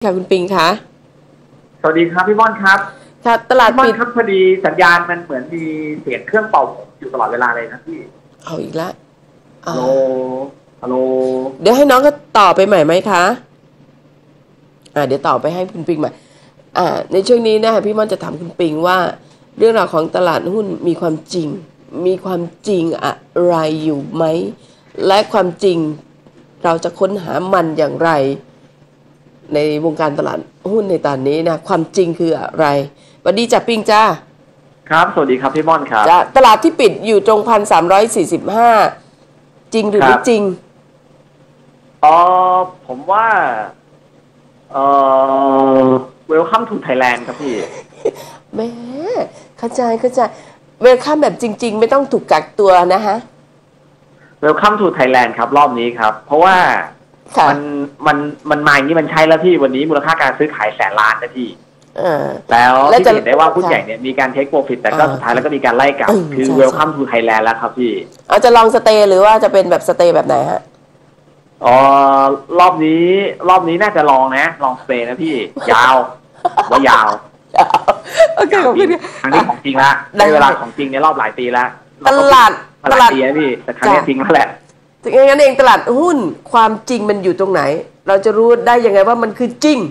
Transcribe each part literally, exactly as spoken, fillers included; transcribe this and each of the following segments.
ค่ะคุณปิงคะสวัสดีครับพี่ม่อนครับค่ะตลาดปิดครับพอดีสัญญาณมันเหมือนมีเสียงเครื่องเป่าผมอยู่ตลอดเวลาเลยนะพี่เอาอีกแล้วฮัลโหลฮัลโหลเดี๋ยวให้น้องก็ต่อไปใหม่ไหมคะอ่าเดี๋ยวต่อไปให้คุณปิงใหม่อ่าในช่วงนี้นะคะพี่ม่อนจะถามคุณปิงว่าเรื่องราวของตลาดหุ้นมีความจริงมีความจริงอะไรอยู่ไหมและความจริงเราจะค้นหามันอย่างไรในวงการตลาดหุ้นในตอนนี้นะความจริงคืออะไรสวัสดีจ้ะปิงจ้าครับสวัสดีครับพี่ม่อนครับจ้ะตลาดที่ปิดอยู่ตรงพันสามร้อยสี่สิบห้าจริงหรือไม่จริงอ๋อผมว่าเอ่อ Welcome to Thailand ครับพี่แม่เข้าใจเข้าใจเวลคัมแบบจริงๆไม่ต้องถูกกักตัวนะฮะ Welcome to Thailand ครับรอบนี้ครับเพราะว่ามันมันมันมาอย่างนี้มันใช่แล้วพี่วันนี้มูลค่าการซื้อขายแสนล้านนะพี่แล้วที่เห็นได้ว่าหุ้นใหญ่เนี่ยมีการเทคโปรฟิตแต่ก็สุดท้ายแล้วก็มีการไล่กลับคือ Welcome to Thailand แล้วครับพี่อาจจะลองสเตย์หรือว่าจะเป็นแบบสเตย์แบบไหนฮะอ๋อรอบนี้รอบนี้น่าจะลองนะลองสเตย์นะพี่ยาวว่ายาวโอเคขอบคุณครั้งนี้ของจริงละในเวลาของจริงในรอบหลายปีแล้วตลาดตลาดปีนะพี่แต่ครั้งนี้จริงแล้วแหละถึงงั้นเองตลาดหุ้นความจริงมันอยู่ตรงไหนเราจะรู้ได้ยังไงว่ามันคือจริง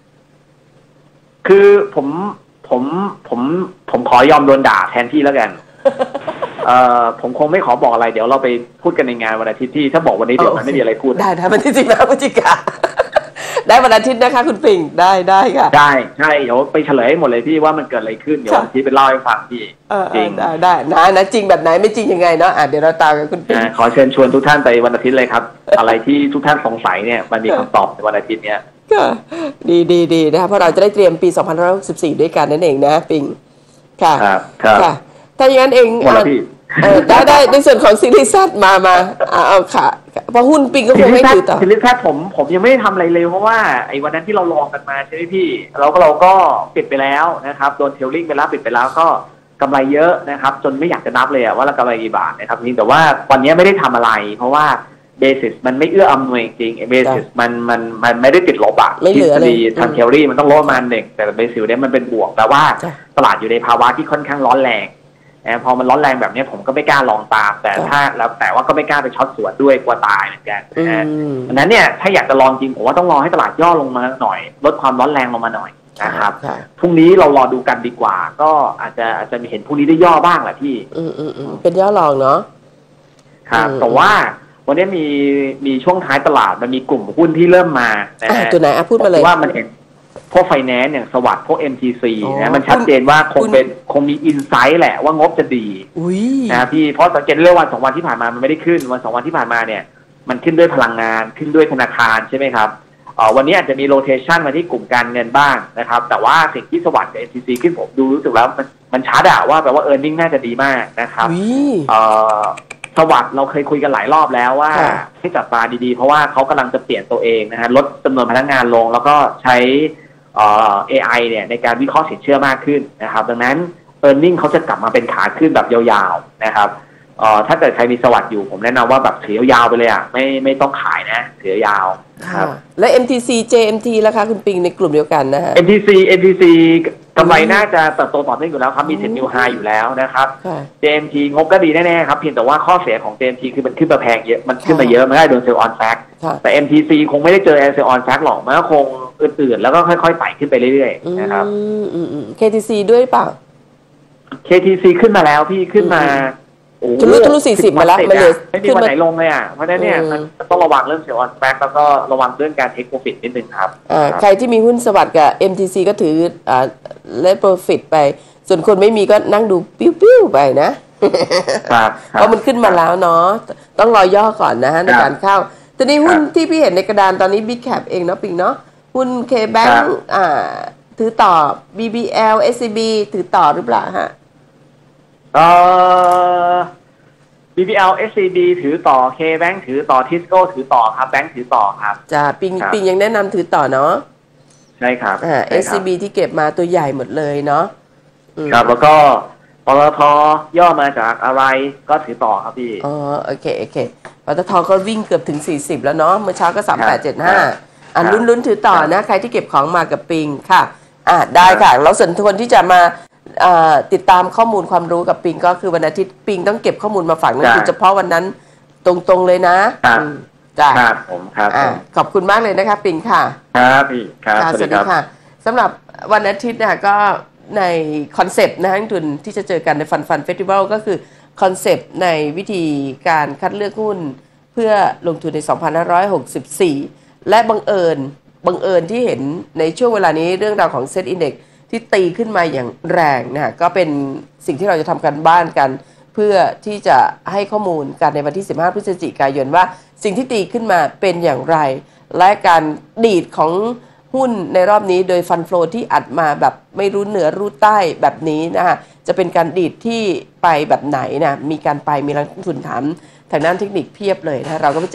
คือผมผมผมผมขอยอมโดนด่าแทนที่แล้วกันเอ่อผมคงไม่ขอบอกอะไรเดี๋ยวเราไปพูดกันในงานวันอาทิตย์ที่ถ้าบอกวันนี้เดี๋ยวมันไม่มีอะไรพูดได้ได้วันที่สิบห้าพฤศจิกาได้วันอาทิตย์นะคะคุณปิงได้ได้ค่ะได้ใช่เดี๋ยวไปเฉลยให้หมดเลยพี่ว่ามันเกิดอะไรขึ้นเดี๋ยววันอาทิตย์ไปเล่าให้ฟังพี่จริงได้ได้นะนะจริงแบบไหนไม่จริงยังไงเนาะอ่ะเดี๋ยวเราตามกันคุณปิงขอเชิญชวนทุกท่านไปวันอาทิตย์เลยครับอะไรที่ทุกท่านสงสัยเนี่ยมันมีคำตอบในวันอาทิตย์เนี้ยก็ดีดีดีนะคะเพราะเราจะได้เตรียมปีสองพันห้าร้อยหกสิบสี่ด้วยกันนั่นเองนะปิงค่ะครับค่ะถ้าอย่างนั้นเองได้ได้ในส่วนของซีรีส์ซัดมามาเอาค่ะเพราะหุ้นปิงก็คงไม่ถือต่อซีรีส์ซัดผมผมยังไม่ได้ทำอะไรเลยเพราะว่าไอ้วันนั้นที่เราลองกันมาใช่ไหมพี่เราก็เราก็ปิดไปแล้วนะครับโดนเทลลิ่งไปแล้วปิดไปแล้วก็กำไรเยอะนะครับจนไม่อยากจะนับเลยว่าเรากำไรกี่บาทนะครับจริงแต่ว่าวันนี้ไม่ได้ทำอะไรเพราะว่าเบสิสมันไม่เอื้ออำนวยจริงเบสิสมันมันมันไม่ได้ติดลบอะไม่เหลือเลยทางเทอรี่มันต้องลดมาหนึ่งแต่เบสิสเนี่ยมันเป็นบวกแต่ว่าตลาดอยู่ในภาวะที่ค่อนข้างร้อนแรงนะพอมันร้อนแรงแบบนี้ผมก็ไม่กล้าลองตามแต่ถ้าแล้วแต่ว่าก็ไม่กล้าไปช็อตสวนด้วยกลัวตายเหมือนกันนะดังนั้นเนี่ยถ้าอยากจะลองจริงผมว่าต้องรอให้ตลาดย่อลงมาหน่อยลดความร้อนแรงลงมาหน่อยนะครับพรุ่งนี้เรารอดูกันดีกว่าก็อาจจะอาจจะมีเห็นพรุ่งนี้ได้ย่อบ้างแหละพี่อืมอืมอืมเป็นย่อลองเนาะครับแต่ว่าวันนี้มีมีช่วงท้ายตลาดมันมีกลุ่มหุ้นที่เริ่มมานะฮะตัวไหนอ่ะพูดมาเลยว่ามันเห็นพวกไฟแนนซ์อย่างสวัสด์พวก เอ็ม ที ซี นะมันชัดเจนว่าคงเป็นคงมีอินไซต์แหละว่างบจะดีนะพี่เพราะสังเกตเรื่องวันสองวันที่ผ่านมามันไม่ได้ขึ้นวันสองวันที่ผ่านมาเนี่ยมันขึ้นด้วยพลังงานขึ้นด้วยธนาคารใช่ไหมครับอ๋อวันนี้อาจจะมีโรเทชันมาที่กลุ่มการเงินบ้างนะครับแต่ว่าสิ่งที่สวัสด์กับ เอ็ม ที ซี ขึ้นผมดูรู้สึกแล้วมันมันชัดอะว่าแปลว่าเออร์เน็งน่าจะดีมากนะครับเอ่อสวัสด์เราเคยคุยกันหลายรอบแล้วว่าให้จับตาดีๆเพราะว่าเขากำลังจะเปลี่ยนตัวเองนะฮะลดจำนวนพนักงานลงแล้วก็ใช้เอ่อ เอ ไอ เนี่ยในการวิเคราะห์สินเชื่อมากขึ้นนะครับดังนั้น earning เขาจะกลับมาเป็นขาขึ้นแบบยาวๆนะครับเอ่อถ้าเกิดใครมีสวัสด์อยู่ผมแนะนำว่าแบบถือยาวไปเลยอ่ะไม่ไม่ต้องขายนะถือยาวครับและ เอ็ม ที ซี เจ เอ็ม ที ราคาคุณปิงในกลุ่มเดียวกันนะฮะเอ็ม ที ซี เอ็ม ที ซี กำไรน่าจะเติบโตต่อเนื่องอยู่แล้วครับมีเซ็นนิวไฮอยู่แล้วนะครับ เจ เอ็ม ที งบก็ดีแน่ๆครับเพียงแต่ว่าข้อเสียของ เจ เอ็ม ที คือมันขึ้นมาแพงเยอะมันขึ้นมาเยอะมันได้โดนเซลล์ออนแฟกแต่ เอ็ม ที ซี คงไม่ได้เจอเซลล์ออนแฟกหรอกมันก็คงอื่นๆแล้วก็ค่อยๆไต่ขึ้นไปเรื่อยๆนะครับเค ที ซี ด้วยเปล่าเค ที ซี ขึ้นมาแล้วพี่ขึ้นมาทะลุทะลุสี่สิบมาแล้วมันเลยไม่มีวันไหนลงเลยอ่ะเพราะฉะนั้นเนี่ยมันต้องระวังเรื่องเซลล์ออนแฟกแล้วก็ระวังเรื่องการเทคโปรฟิตนิดนึงครับใครที่มีหุ้นสวัสด์กับ เอ็ม ที ซี ก็ถืออ่าเลทโปรฟิตไปส่วนคนไม่มีก็นั่งดูปิ้วๆไปนะเพราะมันขึ้นมาแล้วเนาะต้องรอย่อก่อนนะฮะในการเข้าทีนี้หุ้นที่พี่เห็นในกระดานตอนนี้ Big Cap เองเนาะปิงเนาะหุ้น K-Bank อ่าถือต่อ บี บี แอล เอส ซี บี ถือต่อหรือเปล่าฮะเอ่อ บี บี แอล เอส ซี บี ถือต่อ K-Bank ถือต่อ Tisco ถือต่อครับแบงค์ถือต่อครับจ้าปิงปิงยังแนะนำถือต่อเนาะใช่ครับอ่า เอส ซี บี ที่เก็บมาตัวใหญ่หมดเลยเนาะครับแล้วก็ปตท.ย่อมาจากอะไรก็ถือต่อครับพี่อ๋อโอเคโอเคปตท.ก็วิ่งเกือบถึงสี่สิบแล้วเนาะเมื่อเช้าก็สามแปดเจ็ดห้าอ่าลุ้นๆถือต่อนะใครที่เก็บของมากับปิงค่ะอ่าได้ค่ะแล้วส่วนคนที่จะมาติดตามข้อมูลความรู้กับปิงก็คือวันอาทิตย์ปิงต้องเก็บข้อมูลมาฝากนั่นคือเฉพาะวันนั้นตรงๆเลยนะครับจ้าครับผมครับขอบคุณมากเลยนะคะปิงค่ะครับพี่ครับสวัสดีค่ะสำหรับวันอาทิตย์นะก็ในคอนเซปต์นะนักทุนที่จะเจอกันในฟันฟันเฟสติวัลก็คือคอนเซปต์ในวิธีการคัดเลือกหุ้นเพื่อลงทุนใน สองพันห้าร้อยหกสิบสี่ และบังเอิญบังเอิญที่เห็นในช่วงเวลานี้เรื่องราวของเซ็ตอินเด็กซ์ที่ตีขึ้นมาอย่างแรงนะก็เป็นสิ่งที่เราจะทำกันบ้านกันเพื่อที่จะให้ข้อมูลกันในวันที่สิบห้าพฤศจิกายนว่าสิ่งที่ตีขึ้นมาเป็นอย่างไรและการดีดของหุ้นในรอบนี้โดยฟันโฟลที่อัดมาแบบไม่รู้เหนือรู้ใต้แบบนี้นะคะจะเป็นการดีดที่ไปแบบไหนนะมีการไปมีนักลงทุนถามทางด้านเทคนิคเพียบเลยนะเราก็